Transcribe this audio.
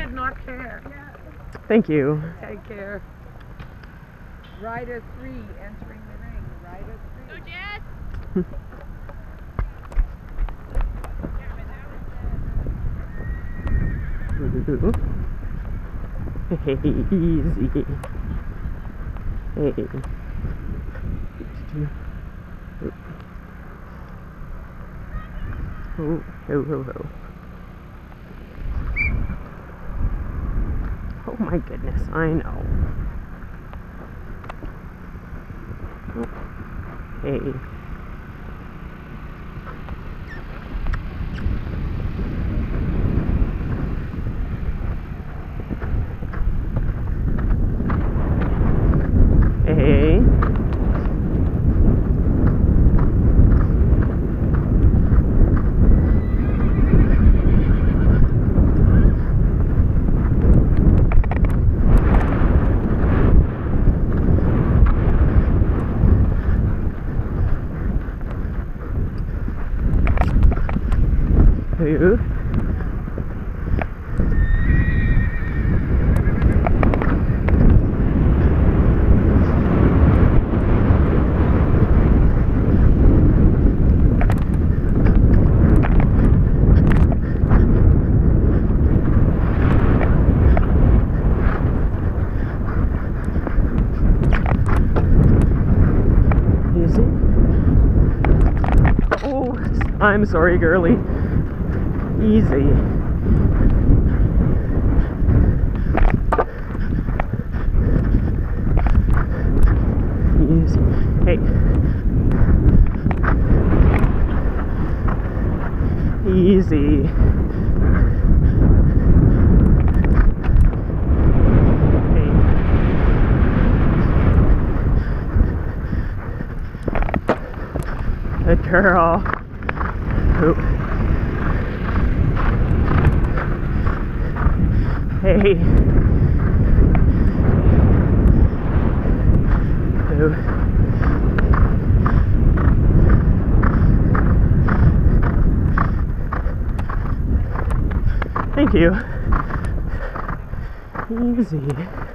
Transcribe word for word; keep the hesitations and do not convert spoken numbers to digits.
did not care. Yeah. Thank you. Take care. Rider three entering the ring. Rider three. Go, Jess! Hey, easy. Hey. Oh, ho, ho, ho. Oh my goodness, I know. Oh. Hey. Hey. Hey. Easy. Oh, I'm sorry, girlie. Easy. Easy. Hey. Easy. Hey. Good girl. Oop. Hey. Ooh. Thank you. Easy.